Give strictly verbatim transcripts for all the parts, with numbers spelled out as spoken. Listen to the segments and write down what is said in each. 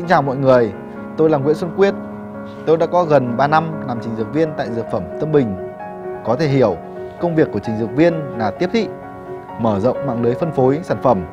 Xin chào mọi người, tôi là Nguyễn Xuân Quyết. Tôi đã có gần ba năm làm trình dược viên tại Dược phẩm Tâm Bình. Có thể hiểu, công việc của trình dược viên là tiếp thị, mở rộng mạng lưới phân phối sản phẩm.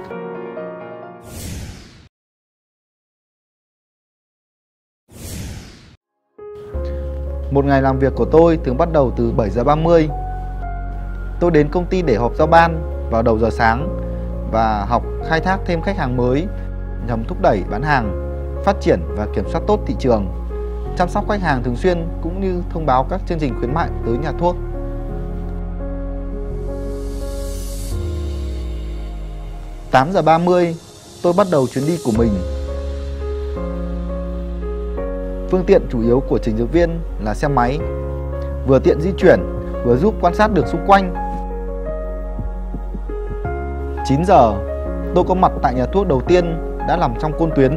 Một ngày làm việc của tôi thường bắt đầu từ bảy giờ ba mươi. Tôi đến công ty để họp giao ban vào đầu giờ sáng và học khai thác thêm khách hàng mới nhằm thúc đẩy bán hàng, phát triển và kiểm soát tốt thị trường, chăm sóc khách hàng thường xuyên cũng như thông báo các chương trình khuyến mại tới nhà thuốc. tám giờ ba mươi, tôi bắt đầu chuyến đi của mình. Phương tiện chủ yếu của trình dược viên là xe máy, vừa tiện di chuyển, vừa giúp quan sát được xung quanh. chín giờ, tôi có mặt tại nhà thuốc đầu tiên đã nằm trong Côn Tuyến.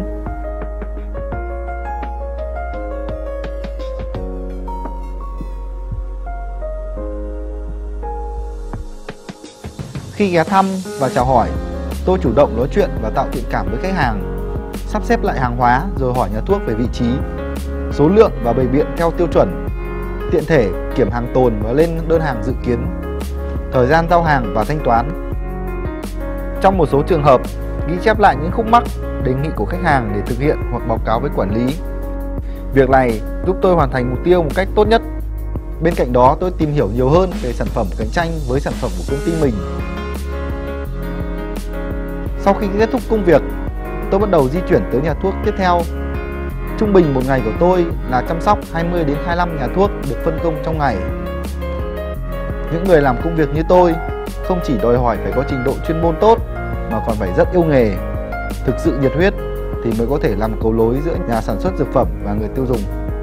Khi ghé thăm và chào hỏi, tôi chủ động nói chuyện và tạo thiện cảm với khách hàng, sắp xếp lại hàng hóa rồi hỏi nhà thuốc về vị trí, số lượng và bày biện theo tiêu chuẩn, tiện thể kiểm hàng tồn và lên đơn hàng dự kiến, thời gian giao hàng và thanh toán. Trong một số trường hợp, ghi chép lại những khúc mắc, đề nghị của khách hàng để thực hiện hoặc báo cáo với quản lý. Việc này giúp tôi hoàn thành mục tiêu một cách tốt nhất. Bên cạnh đó, tôi tìm hiểu nhiều hơn về sản phẩm cạnh tranh với sản phẩm của công ty mình. Sau khi kết thúc công việc, tôi bắt đầu di chuyển tới nhà thuốc tiếp theo. Trung bình một ngày của tôi là chăm sóc hai mươi đến hai mươi lăm nhà thuốc được phân công trong ngày. Những người làm công việc như tôi không chỉ đòi hỏi phải có trình độ chuyên môn tốt mà còn phải rất yêu nghề, thực sự nhiệt huyết thì mới có thể làm cầu nối giữa nhà sản xuất dược phẩm và người tiêu dùng.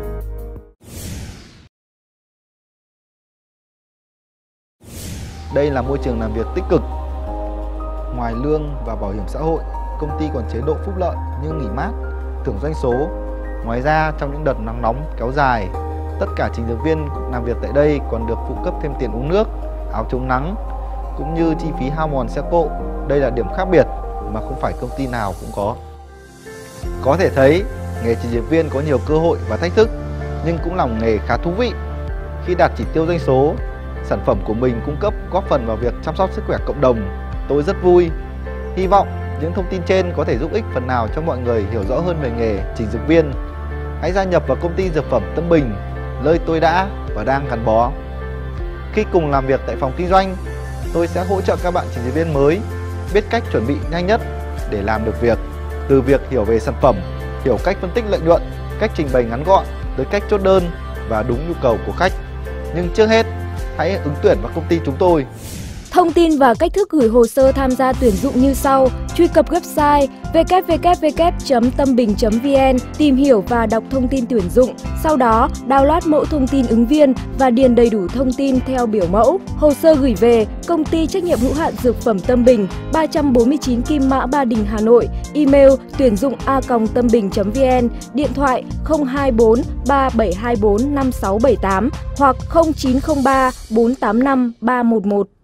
Đây là môi trường làm việc tích cực. Ngoài lương và bảo hiểm xã hội, công ty còn chế độ phúc lợi như nghỉ mát, thưởng doanh số. Ngoài ra, trong những đợt nắng nóng kéo dài, tất cả trình dược viên làm việc tại đây còn được phụ cấp thêm tiền uống nước, áo chống nắng, cũng như chi phí hao mòn xe cộ. Đây là điểm khác biệt mà không phải công ty nào cũng có. Có thể thấy, nghề trình dược viên có nhiều cơ hội và thách thức, nhưng cũng là một nghề khá thú vị. Khi đạt chỉ tiêu doanh số, sản phẩm của mình cung cấp góp phần vào việc chăm sóc sức khỏe cộng đồng, tôi rất vui. Hy vọng những thông tin trên có thể giúp ích phần nào cho mọi người hiểu rõ hơn về nghề trình dược viên. Hãy gia nhập vào công ty Dược phẩm Tâm Bình, nơi tôi đã và đang gắn bó. Khi cùng làm việc tại phòng kinh doanh, tôi sẽ hỗ trợ các bạn trình dược viên mới biết cách chuẩn bị nhanh nhất để làm được việc. Từ việc hiểu về sản phẩm, hiểu cách phân tích lợi nhuận, cách trình bày ngắn gọn tới cách chốt đơn và đúng nhu cầu của khách. Nhưng trước hết, hãy ứng tuyển vào công ty chúng tôi. Thông tin và cách thức gửi hồ sơ tham gia tuyển dụng như sau: truy cập website w w w chấm tâm bình chấm v n, tìm hiểu và đọc thông tin tuyển dụng, sau đó download mẫu thông tin ứng viên và điền đầy đủ thông tin theo biểu mẫu. Hồ sơ gửi về Công ty trách nhiệm hữu hạn Dược phẩm Tâm Bình, ba trăm bốn mươi chín Kim Mã, Ba Đình, Hà Nội. Email tuyển dụng a còng tâm bình chấm v n, điện thoại không hai bốn ba bảy hai bốn năm sáu bảy tám hoặc không chín không ba bốn tám năm ba một một.